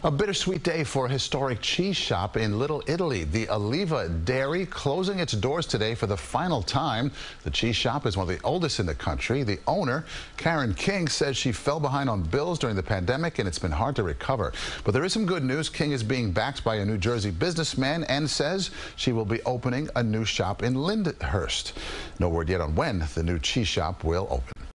A bittersweet day for a historic cheese shop in Little Italy. The Alleva dairy closing its doors today for the final time. The cheese shop is one of the oldest in the country. The owner, Karen King, says she fell behind on bills during the pandemic and it's been hard to recover. But there is some good news. King is being backed by a New Jersey businessman and says she will be opening a new shop in Lyndhurst. No word yet on when the new cheese shop will open.